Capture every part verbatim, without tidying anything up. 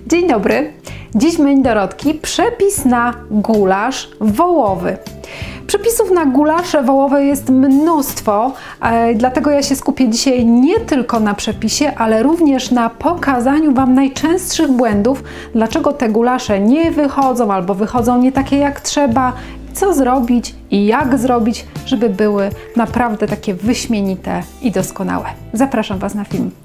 Dzień dobry. Dziś menu Dorotki przepis na gulasz wołowy. Przepisów na gulasze wołowe jest mnóstwo, e, dlatego ja się skupię dzisiaj nie tylko na przepisie, ale również na pokazaniu Wam najczęstszych błędów, dlaczego te gulasze nie wychodzą albo wychodzą nie takie jak trzeba, co zrobić i jak zrobić, żeby były naprawdę takie wyśmienite i doskonałe. Zapraszam Was na film.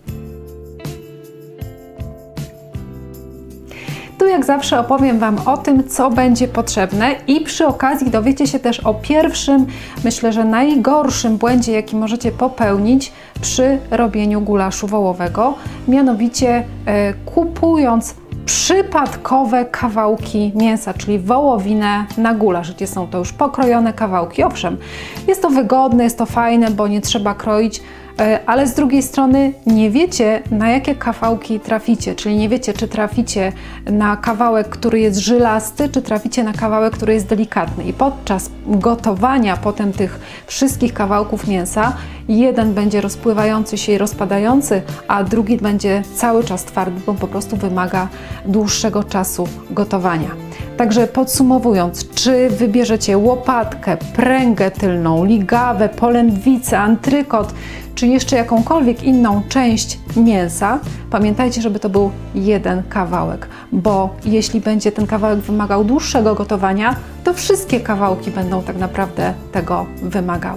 Tu jak zawsze opowiem Wam o tym, co będzie potrzebne i przy okazji dowiecie się też o pierwszym, myślę, że najgorszym błędzie, jaki możecie popełnić przy robieniu gulaszu wołowego, mianowicie e, kupując przypadkowe kawałki mięsa, czyli wołowinę na gulasz, gdzie są to już pokrojone kawałki. Owszem, jest to wygodne, jest to fajne, bo nie trzeba kroić, ale z drugiej strony nie wiecie, na jakie kawałki traficie, czyli nie wiecie, czy traficie na kawałek, który jest żylasty, czy traficie na kawałek, który jest delikatny. I podczas gotowania potem tych wszystkich kawałków mięsa jeden będzie rozpływający się i rozpadający, a drugi będzie cały czas twardy, bo po prostu wymaga dłuższego czasu gotowania. Także podsumowując, czy wybierzecie łopatkę, pręgę tylną, ligawę, polędwicę, antrykot, czy jeszcze jakąkolwiek inną część mięsa, pamiętajcie, żeby to był jeden kawałek, bo jeśli będzie ten kawałek wymagał dłuższego gotowania, to wszystkie kawałki będą tak naprawdę tego wymagały.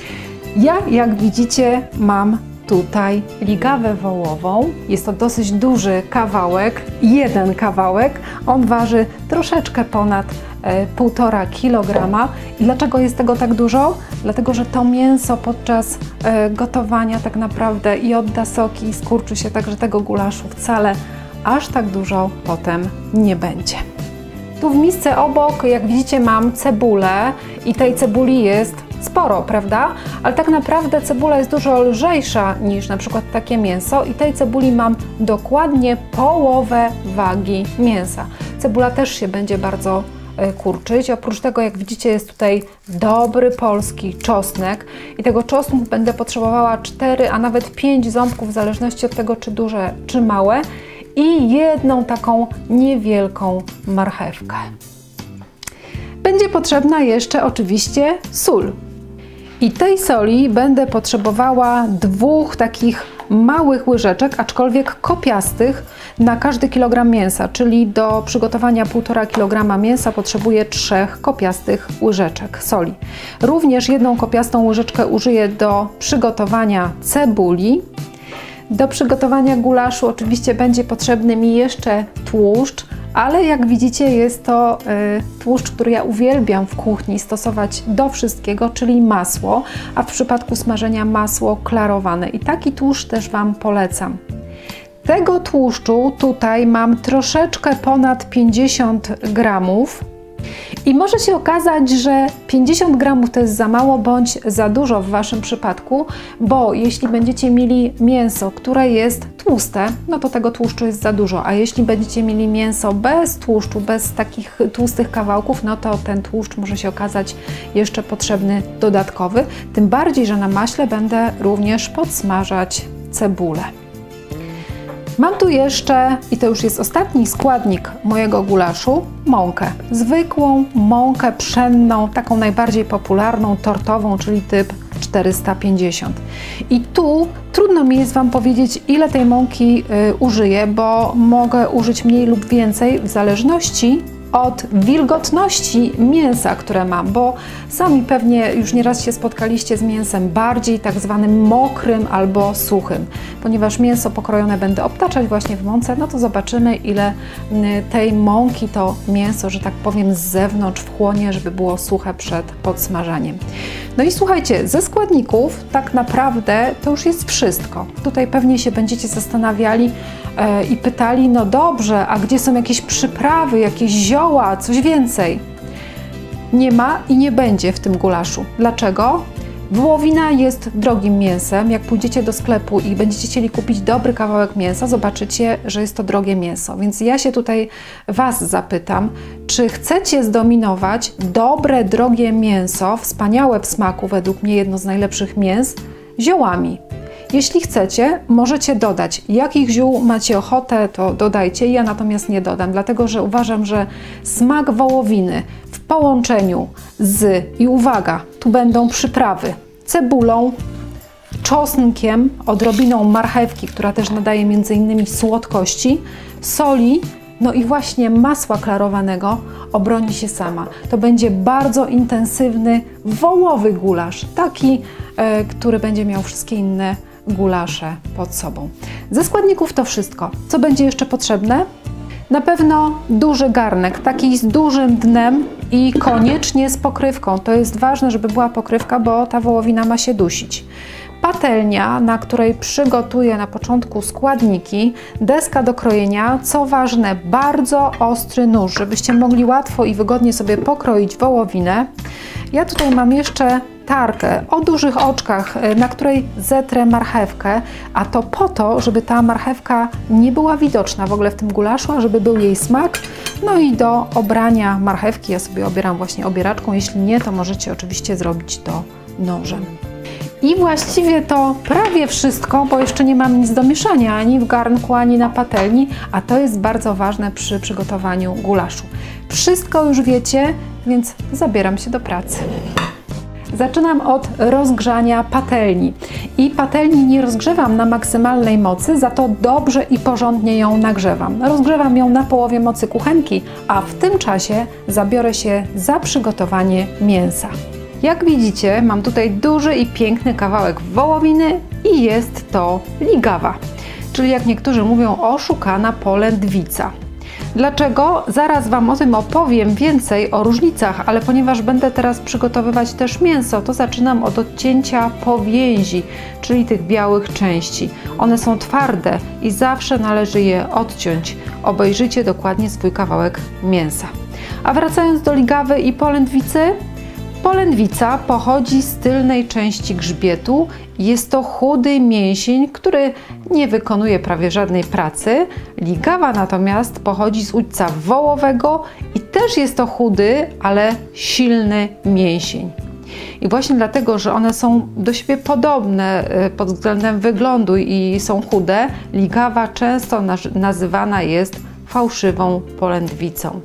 Ja, jak widzicie, mam tutaj ligawę wołową. Jest to dosyć duży kawałek, jeden kawałek. On waży troszeczkę ponad e, półtora kilograma. I dlaczego jest tego tak dużo? Dlatego, że to mięso podczas e, gotowania tak naprawdę i odda soki i skurczy się, także tego gulaszu wcale aż tak dużo potem nie będzie. Tu w misce obok, jak widzicie, mam cebulę i tej cebuli jest sporo, prawda? Ale tak naprawdę cebula jest dużo lżejsza niż na przykład takie mięso i tej cebuli mam dokładnie połowę wagi mięsa. Cebula też się będzie bardzo y, kurczyć. Oprócz tego, jak widzicie, jest tutaj dobry polski czosnek i tego czosnku będę potrzebowała cztery, a nawet pięć ząbków w zależności od tego, czy duże, czy małe i jedną taką niewielką marchewkę. Będzie potrzebna jeszcze oczywiście sól. I tej soli będę potrzebowała dwóch takich małych łyżeczek, aczkolwiek kopiastych na każdy kilogram mięsa, czyli do przygotowania półtora kilograma mięsa potrzebuję trzech kopiastych łyżeczek soli. Również jedną kopiastą łyżeczkę użyję do przygotowania cebuli. Do przygotowania gulaszu oczywiście będzie potrzebny mi jeszcze tłuszcz, ale jak widzicie jest to y, tłuszcz, który ja uwielbiam w kuchni stosować do wszystkiego, czyli masło, a w przypadku smażenia masło klarowane i taki tłuszcz też Wam polecam. Tego tłuszczu tutaj mam troszeczkę ponad pięćdziesiąt gramów. I może się okazać, że pięćdziesiąt gramów to jest za mało bądź za dużo w Waszym przypadku, bo jeśli będziecie mieli mięso, które jest tłuste, no to tego tłuszczu jest za dużo, a jeśli będziecie mieli mięso bez tłuszczu, bez takich tłustych kawałków, no to ten tłuszcz może się okazać jeszcze potrzebny dodatkowy, tym bardziej, że na maśle będę również podsmażać cebulę. Mam tu jeszcze, i to już jest ostatni składnik mojego gulaszu, mąkę. Zwykłą mąkę pszenną, taką najbardziej popularną, tortową, czyli typ czterysta pięćdziesiąt. I tu trudno mi jest Wam powiedzieć, ile tej mąki y, użyję, bo mogę użyć mniej lub więcej w zależności od wilgotności mięsa, które mam, bo sami pewnie już nieraz się spotkaliście z mięsem bardziej tak zwanym mokrym albo suchym. Ponieważ mięso pokrojone będę obtaczać właśnie w mące, no to zobaczymy, ile tej mąki to mięso, że tak powiem, z zewnątrz wchłonie, żeby było suche przed podsmażaniem. No i słuchajcie, ze składników tak naprawdę to już jest wszystko. Tutaj pewnie się będziecie zastanawiali e, i pytali, no dobrze, a gdzie są jakieś przyprawy, jakieś zioła, coś więcej? Nie ma i nie będzie w tym gulaszu. Dlaczego? Wołowina jest drogim mięsem. Jak pójdziecie do sklepu i będziecie chcieli kupić dobry kawałek mięsa, zobaczycie, że jest to drogie mięso. Więc ja się tutaj Was zapytam, czy chcecie zdominować dobre, drogie mięso, wspaniałe w smaku, według mnie jedno z najlepszych mięs, ziołami? Jeśli chcecie, możecie dodać. Jakich ziół macie ochotę, to dodajcie. Ja natomiast nie dodam, dlatego że uważam, że smak wołowiny w połączeniu z, i uwaga, tu będą przyprawy, cebulą, czosnkiem, odrobiną marchewki, która też nadaje między innymi słodkości, soli, no i właśnie masła klarowanego, obroni się sama. To będzie bardzo intensywny, wołowy gulasz, taki, e, który będzie miał wszystkie inne gulasze pod sobą. Ze składników to wszystko. Co będzie jeszcze potrzebne? Na pewno duży garnek, taki z dużym dnem i koniecznie z pokrywką. To jest ważne, żeby była pokrywka, bo ta wołowina ma się dusić. Patelnia, na której przygotuję na początku składniki, deska do krojenia, co ważne, bardzo ostry nóż, żebyście mogli łatwo i wygodnie sobie pokroić wołowinę. Ja tutaj mam jeszcze tarkę o dużych oczkach, na której zetrę marchewkę, a to po to, żeby ta marchewka nie była widoczna w ogóle w tym gulaszu, a żeby był jej smak. No i do obrania marchewki ja sobie obieram właśnie obieraczką, jeśli nie, to możecie oczywiście zrobić to nożem. I właściwie to prawie wszystko, bo jeszcze nie mam nic do mieszania ani w garnku, ani na patelni, a to jest bardzo ważne przy przygotowaniu gulaszu. Wszystko już wiecie, więc zabieram się do pracy. Zaczynam od rozgrzania patelni. I patelni nie rozgrzewam na maksymalnej mocy, za to dobrze i porządnie ją nagrzewam. Rozgrzewam ją na połowie mocy kuchenki, a w tym czasie zabiorę się za przygotowanie mięsa. Jak widzicie, mam tutaj duży i piękny kawałek wołowiny i jest to ligawa, czyli jak niektórzy mówią, oszukana polędwica. Dlaczego? Zaraz Wam o tym opowiem więcej, o różnicach, ale ponieważ będę teraz przygotowywać też mięso, to zaczynam od odcięcia powięzi, czyli tych białych części. One są twarde i zawsze należy je odciąć. Obejrzyjcie dokładnie swój kawałek mięsa. A wracając do ligawy i polędwicy, polędwica pochodzi z tylnej części grzbietu. Jest to chudy mięsień, który nie wykonuje prawie żadnej pracy. Ligawa natomiast pochodzi z udźca wołowego i też jest to chudy, ale silny mięsień. I właśnie dlatego, że one są do siebie podobne pod względem wyglądu i są chude, ligawa często nazywana jest fałszywą polędwicą.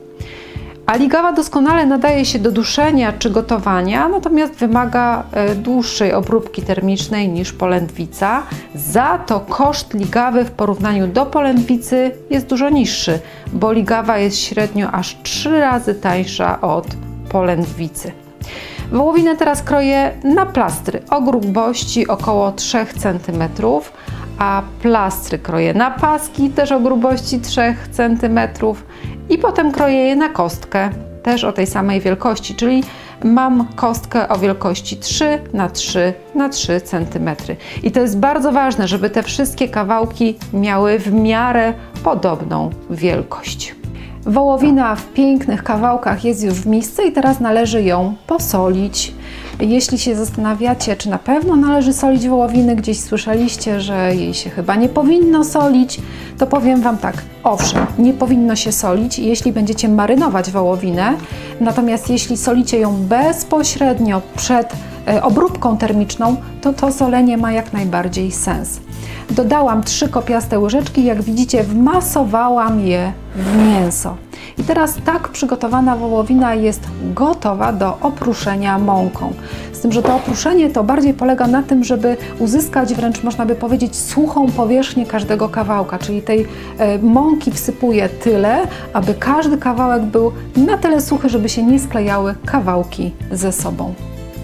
A ligawa doskonale nadaje się do duszenia czy gotowania, natomiast wymaga dłuższej obróbki termicznej niż polędwica. Za to koszt ligawy w porównaniu do polędwicy jest dużo niższy, bo ligawa jest średnio aż trzy razy tańsza od polędwicy. Wołowinę teraz kroję na plastry o grubości około trzech centymetrów, a plastry kroję na paski też o grubości trzech centymetrów. I potem kroję je na kostkę, też o tej samej wielkości, czyli mam kostkę o wielkości trzy na trzy na trzy centymetry. I to jest bardzo ważne, żeby te wszystkie kawałki miały w miarę podobną wielkość. Wołowina w pięknych kawałkach jest już w misce i teraz należy ją posolić. Jeśli się zastanawiacie, czy na pewno należy solić wołowiny, gdzieś słyszeliście, że jej się chyba nie powinno solić, to powiem Wam tak, owszem, nie powinno się solić, jeśli będziecie marynować wołowinę, natomiast jeśli solicie ją bezpośrednio przed obróbką termiczną, to to solenie ma jak najbardziej sens. Dodałam trzy kopiaste łyżeczki, jak widzicie wmasowałam je w mięso. I teraz tak przygotowana wołowina jest gotowa do oprószenia mąką. Z tym, że to oprószenie to bardziej polega na tym, żeby uzyskać wręcz można by powiedzieć suchą powierzchnię każdego kawałka, czyli tej e, mąki wsypuję tyle, aby każdy kawałek był na tyle suchy, żeby się nie sklejały kawałki ze sobą.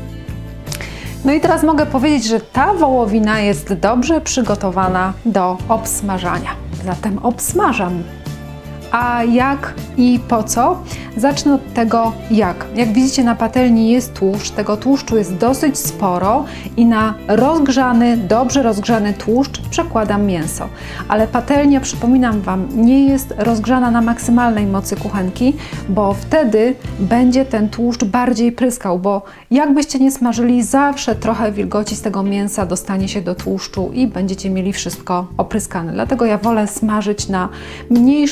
No i teraz mogę powiedzieć, że ta wołowina jest dobrze przygotowana do obsmażania. Zatem obsmażam. A jak i po co? Zacznę od tego jak. Jak widzicie, na patelni jest tłuszcz, tego tłuszczu jest dosyć sporo i na rozgrzany, dobrze rozgrzany tłuszcz przekładam mięso. Ale patelnia, przypominam Wam, nie jest rozgrzana na maksymalnej mocy kuchenki, bo wtedy będzie ten tłuszcz bardziej pryskał, bo jakbyście nie smażyli, zawsze trochę wilgoci z tego mięsa dostanie się do tłuszczu i będziecie mieli wszystko opryskane. Dlatego ja wolę smażyć na mniejszej mocy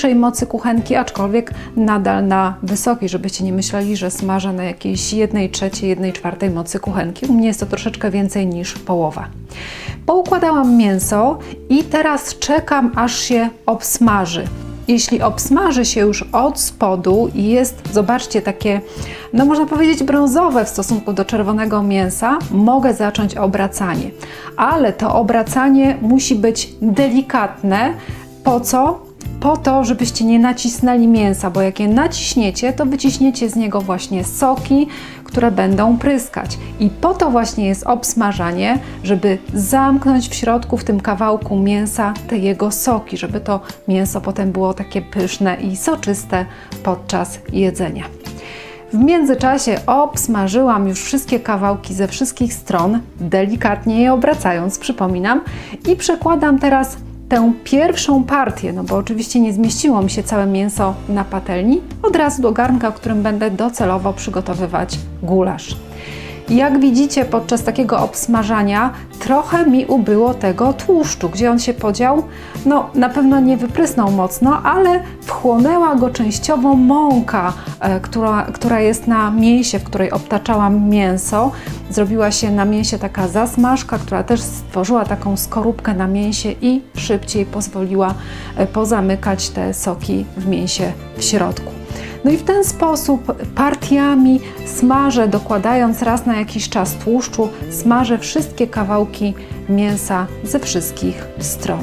kuchenki, aczkolwiek nadal na wysokiej, żebyście nie myśleli, że smażę na jakiejś jednej trzeciej, jednej czwartej mocy kuchenki. U mnie jest to troszeczkę więcej niż połowa. Poukładałam mięso i teraz czekam, aż się obsmaży. Jeśli obsmaży się już od spodu i jest, zobaczcie, takie, no można powiedzieć brązowe w stosunku do czerwonego mięsa, mogę zacząć obracanie. Ale to obracanie musi być delikatne. Po co? Po to, żebyście nie nacisnęli mięsa, bo jak je naciśniecie, to wyciśniecie z niego właśnie soki, które będą pryskać. I po to właśnie jest obsmażanie, żeby zamknąć w środku, w tym kawałku mięsa, te jego soki, żeby to mięso potem było takie pyszne i soczyste podczas jedzenia. W międzyczasie obsmażyłam już wszystkie kawałki ze wszystkich stron, delikatnie je obracając, przypominam, i przekładam teraz tę pierwszą partię, no bo oczywiście nie zmieściło mi się całe mięso na patelni, od razu do garnka, w którym będę docelowo przygotowywać gulasz. Jak widzicie, podczas takiego obsmażania trochę mi ubyło tego tłuszczu. Gdzie on się podział? No, na pewno nie wyprysnął mocno, ale wchłonęła go częściowo mąka, e, która, która jest na mięsie, w której obtaczałam mięso. Zrobiła się na mięsie taka zasmażka, która też stworzyła taką skorupkę na mięsie i szybciej pozwoliła e, pozamykać te soki w mięsie w środku. No i w ten sposób partiami smażę, dokładając raz na jakiś czas tłuszczu, smażę wszystkie kawałki mięsa ze wszystkich stron.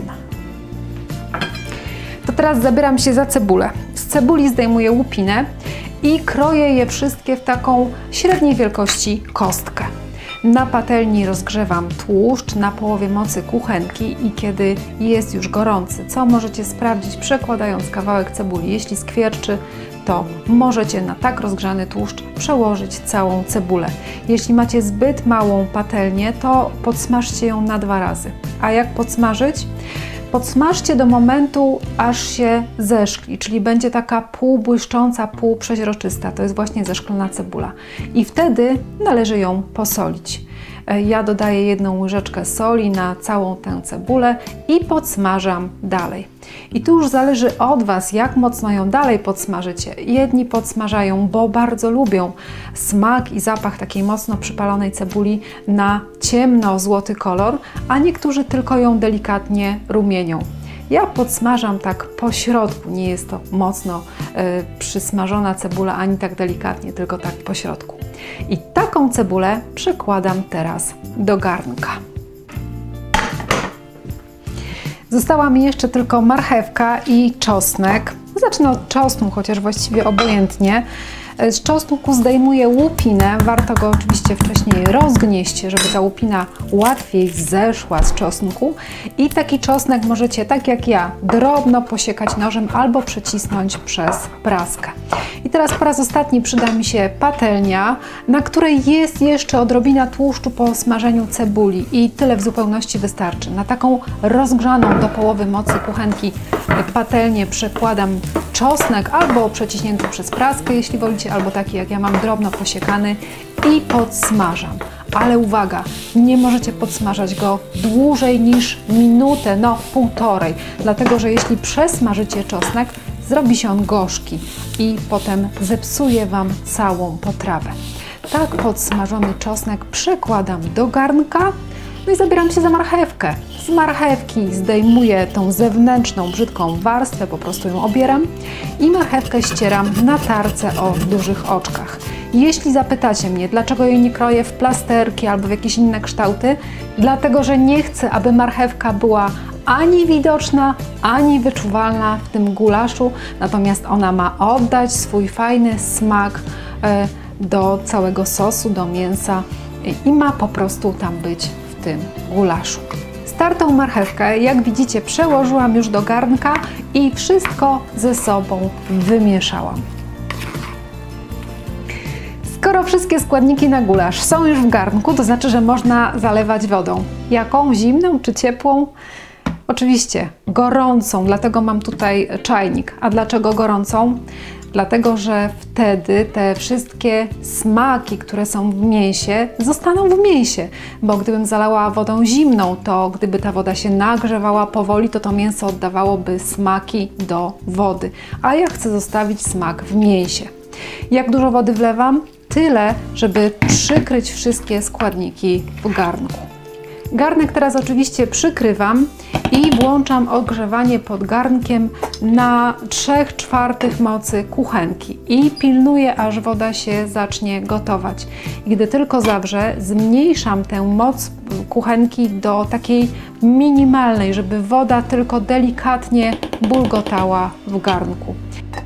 To teraz zabieram się za cebulę. Z cebuli zdejmuję łupinę i kroję je wszystkie w taką średniej wielkości kostkę. Na patelni rozgrzewam tłuszcz na połowie mocy kuchenki i kiedy jest już gorący, co możecie sprawdzić, przekładając kawałek cebuli, jeśli skwierczy, to możecie na tak rozgrzany tłuszcz przełożyć całą cebulę. Jeśli macie zbyt małą patelnię, to podsmażcie ją na dwa razy. A jak podsmażyć? Podsmażcie do momentu, aż się zeszkli, czyli będzie taka półbłyszcząca, półprzeźroczysta. To jest właśnie zeszklona cebula. I wtedy należy ją posolić. Ja dodaję jedną łyżeczkę soli na całą tę cebulę i podsmażam dalej. I tu już zależy od Was, jak mocno ją dalej podsmażycie. Jedni podsmażają, bo bardzo lubią smak i zapach takiej mocno przypalonej cebuli na ciemno-złoty kolor, a niektórzy tylko ją delikatnie rumienią. Ja podsmażam tak po środku, nie jest to mocno y, przysmażona cebula, ani tak delikatnie, tylko tak po środku. I taką cebulę przekładam teraz do garnka. Została mi jeszcze tylko marchewka i czosnek. Zacznę od czosnku, chociaż właściwie obojętnie. Z czosnku zdejmuję łupinę, warto go oczywiście wcześniej rozgnieść, żeby ta łupina łatwiej zeszła z czosnku. I taki czosnek możecie, tak jak ja, drobno posiekać nożem albo przecisnąć przez praskę. I teraz po raz ostatni przyda mi się patelnia, na której jest jeszcze odrobina tłuszczu po smażeniu cebuli i tyle w zupełności wystarczy. Na taką rozgrzaną do połowy mocy kuchenki patelnię przekładam czosnek albo przeciśnięty przez praskę, jeśli wolicie, albo taki jak ja mam, drobno posiekany, i podsmażam. Ale uwaga, nie możecie podsmażać go dłużej niż minutę, no półtorej, dlatego że jeśli przesmażycie czosnek, zrobi się on gorzki i potem zepsuje Wam całą potrawę. Tak podsmażony czosnek przekładam do garnka. No i zabieram się za marchewkę. Z marchewki zdejmuję tą zewnętrzną, brzydką warstwę, po prostu ją obieram i marchewkę ścieram na tarce o dużych oczkach. Jeśli zapytacie mnie, dlaczego jej nie kroję w plasterki albo w jakieś inne kształty, dlatego że nie chcę, aby marchewka była ani widoczna, ani wyczuwalna w tym gulaszu, natomiast ona ma oddać swój fajny smak do całego sosu, do mięsa i ma po prostu tam być w tym gulaszu. Startą marchewkę, jak widzicie, przełożyłam już do garnka i wszystko ze sobą wymieszałam. Skoro wszystkie składniki na gulasz są już w garnku, to znaczy, że można zalewać wodą. Jaką? Zimną czy ciepłą? Oczywiście gorącą, dlatego mam tutaj czajnik. A dlaczego gorącą? dlatego że wtedy te wszystkie smaki, które są w mięsie, zostaną w mięsie, bo gdybym zalała wodą zimną, to gdyby ta woda się nagrzewała powoli, to to mięso oddawałoby smaki do wody, a ja chcę zostawić smak w mięsie. Jak dużo wody wlewam? Tyle, żeby przykryć wszystkie składniki w garnku. Garnek teraz oczywiście przykrywam i włączam ogrzewanie pod garnkiem na trzy czwarte mocy kuchenki i pilnuję, aż woda się zacznie gotować. I gdy tylko zawrze, zmniejszam tę moc kuchenki do takiej minimalnej, żeby woda tylko delikatnie bulgotała w garnku.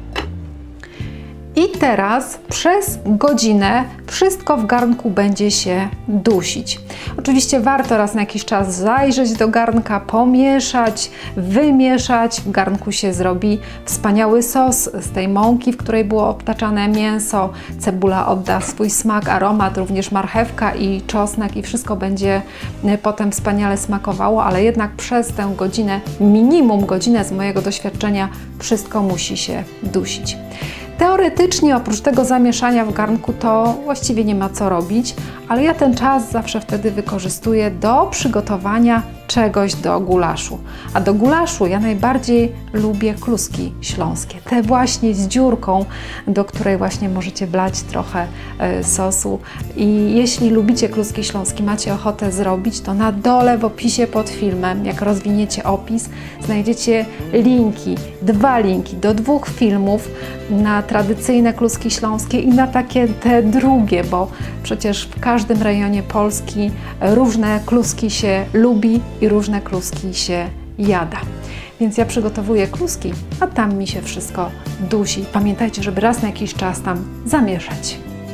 I teraz przez godzinę wszystko w garnku będzie się dusić. Oczywiście warto raz na jakiś czas zajrzeć do garnka, pomieszać, wymieszać. W garnku się zrobi wspaniały sos z tej mąki, w której było obtaczane mięso. Cebula odda swój smak, aromat, również marchewka i czosnek i wszystko będzie potem wspaniale smakowało, ale jednak przez tę godzinę, minimum godzinę z mojego doświadczenia, wszystko musi się dusić. Teoretycznie oprócz tego zamieszania w garnku to właściwie nie ma co robić, ale ja ten czas zawsze wtedy wykorzystuję do przygotowania czegoś do gulaszu. A do gulaszu ja najbardziej lubię kluski śląskie. Te właśnie z dziurką, do której właśnie możecie wlać trochę y, sosu. I jeśli lubicie kluski śląskie, macie ochotę zrobić, to na dole w opisie pod filmem, jak rozwiniecie opis, znajdziecie linki, dwa linki do dwóch filmów na tradycyjne kluski śląskie i na takie te drugie, bo przecież w każdym rejonie Polski różne kluski się lubi i różne kluski się jada. Więc ja przygotowuję kluski, a tam mi się wszystko dusi. Pamiętajcie, żeby raz na jakiś czas tam zamieszać.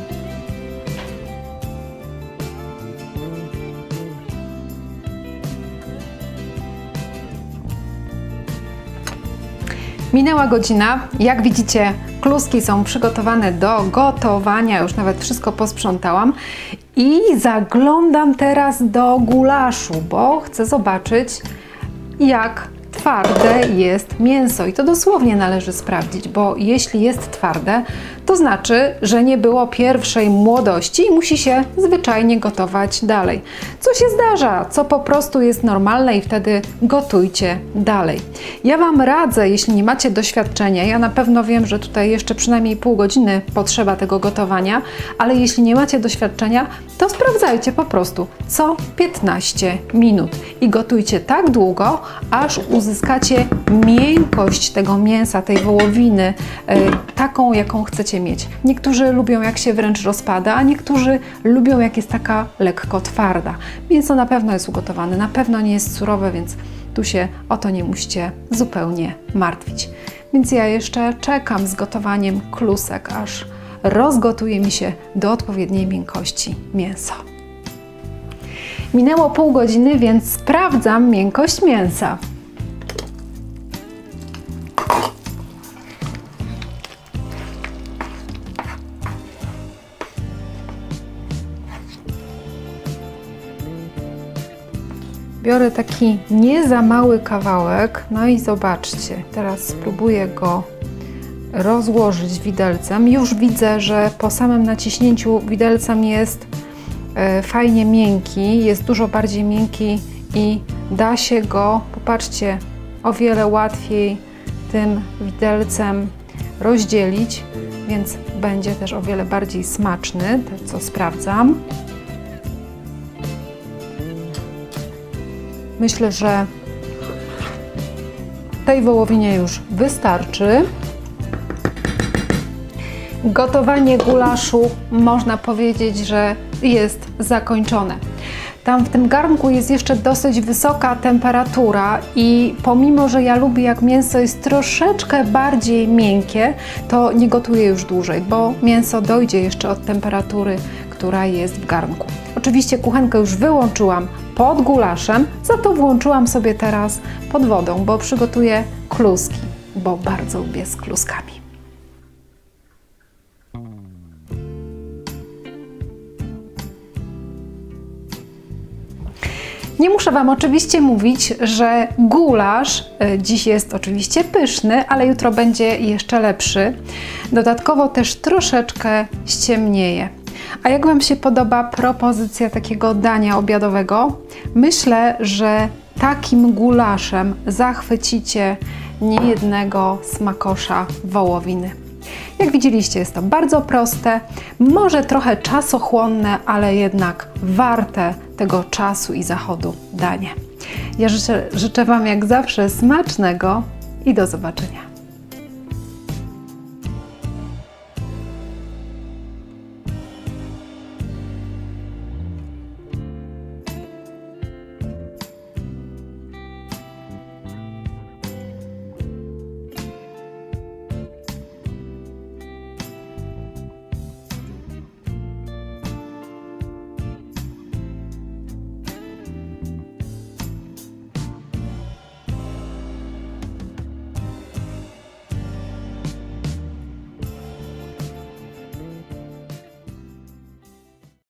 Minęła godzina. Jak widzicie, kluski są przygotowane do gotowania. Już nawet wszystko posprzątałam. I zaglądam teraz do gulaszu, bo chcę zobaczyć, jak twarde jest mięso. I to dosłownie należy sprawdzić, bo jeśli jest twarde, to znaczy, że nie było pierwszej młodości i musi się zwyczajnie gotować dalej. Co się zdarza, co po prostu jest normalne i wtedy gotujcie dalej. Ja Wam radzę, jeśli nie macie doświadczenia, ja na pewno wiem, że tutaj jeszcze przynajmniej pół godziny potrzeba tego gotowania, ale jeśli nie macie doświadczenia, to sprawdzajcie po prostu co piętnaście minut i gotujcie tak długo, aż uzyskacie miękkość tego mięsa, tej wołowiny, yy, taką, jaką chcecie mieć. Niektórzy lubią, jak się wręcz rozpada, a niektórzy lubią, jak jest taka lekko twarda. Mięso na pewno jest ugotowane, na pewno nie jest surowe, więc tu się o to nie musicie zupełnie martwić. Więc ja jeszcze czekam z gotowaniem klusek, aż rozgotuje mi się do odpowiedniej miękkości mięso. Minęło pół godziny, więc sprawdzam miękkość mięsa. Biorę taki nie za mały kawałek, no i zobaczcie, teraz spróbuję go rozłożyć widelcem. Już widzę, że po samym naciśnięciu widelcem jest e, fajnie miękki, jest dużo bardziej miękki i da się go, popatrzcie, o wiele łatwiej tym widelcem rozdzielić, więc będzie też o wiele bardziej smaczny, to co sprawdzam. Myślę, że tej wołowinie już wystarczy. Gotowanie gulaszu można powiedzieć, że jest zakończone. Tam w tym garnku jest jeszcze dosyć wysoka temperatura i pomimo, że ja lubię, jak mięso jest troszeczkę bardziej miękkie, to nie gotuję już dłużej, bo mięso dojdzie jeszcze od temperatury, która jest w garnku. Oczywiście kuchenkę już wyłączyłam pod gulaszem, za to włączyłam sobie teraz pod wodą, bo przygotuję kluski, bo bardzo lubię z kluskami. Nie muszę Wam oczywiście mówić, że gulasz dziś jest oczywiście pyszny, ale jutro będzie jeszcze lepszy. Dodatkowo też troszeczkę ściemnieje. A jak Wam się podoba propozycja takiego dania obiadowego? Myślę, że takim gulaszem zachwycicie niejednego smakosza wołowiny. Jak widzieliście, jest to bardzo proste, może trochę czasochłonne, ale jednak warte tego czasu i zachodu danie. Ja życzę, życzę Wam jak zawsze smacznego i do zobaczenia.